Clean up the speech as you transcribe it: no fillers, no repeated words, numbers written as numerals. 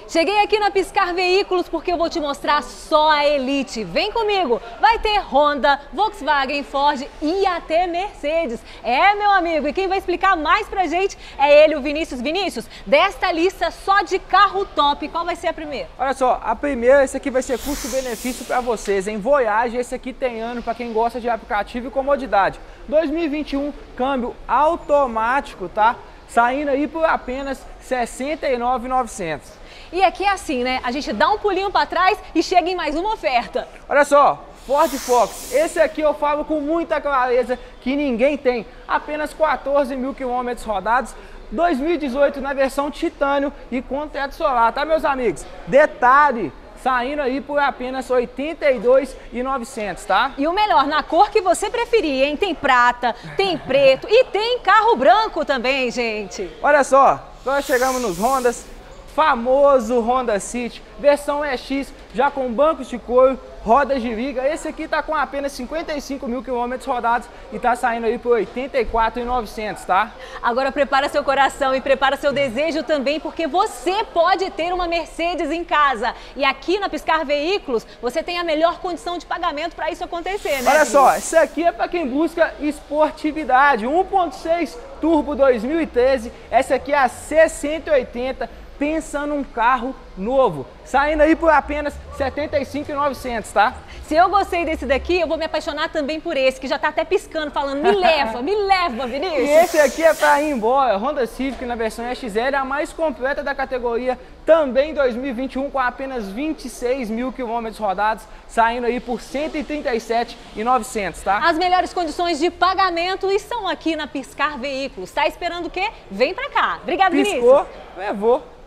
Cheguei aqui na Piscar Veículos porque eu vou te mostrar só a elite. Vem comigo! Vai ter Honda, Volkswagen, Ford e até Mercedes. É, meu amigo, e quem vai explicar mais pra gente é ele, o Vinícius. Vinícius, desta lista só de carro top, qual vai ser a primeira? Olha só, a primeira, esse aqui vai ser custo-benefício para vocês, em Voyage. Esse aqui tem ano para quem gosta de aplicativo e comodidade. 2021, câmbio automático, tá? Saindo aí por apenas R$ 69.900. E aqui é assim, né? A gente dá um pulinho para trás e chega em mais uma oferta. Olha só, Ford Focus, esse aqui eu falo com muita clareza que ninguém tem. Apenas 14 mil quilômetros rodados, 2018 na versão titânio e com teto solar, tá, meus amigos? Detalhe, saindo aí por apenas R$ 82.900, tá? E o melhor, na cor que você preferir, hein? Tem prata, tem preto e tem carro branco também, gente. Olha só, nós chegamos nos Hondas, famoso Honda City, versão EX, já com bancos de couro, rodas de viga. Esse aqui tá com apenas 55 mil quilômetros rodados e tá saindo aí por R$ 84.900, tá? Agora prepara seu coração e prepara seu desejo também, porque você pode ter uma Mercedes em casa. E aqui na Piscar Veículos, você tem a melhor condição de pagamento para isso acontecer, né? Olha só, isso aqui é para quem busca esportividade. 1.6 Turbo 2013, essa aqui é a C180, pensa num carro novo, saindo aí por apenas R$ 75.900, tá? Se eu gostei desse daqui, eu vou me apaixonar também por esse, que já tá até piscando, falando, me leva, Vinícius. E esse aqui é para ir embora, Honda Civic na versão XL, a mais completa da categoria, também em 2021, com apenas 26 mil quilômetros rodados, saindo aí por R$ 137.900, tá? As melhores condições de pagamento estão aqui na Piscar Veículos. Tá esperando o quê? Vem pra cá. Obrigado, Vinícius. Piscou, levou.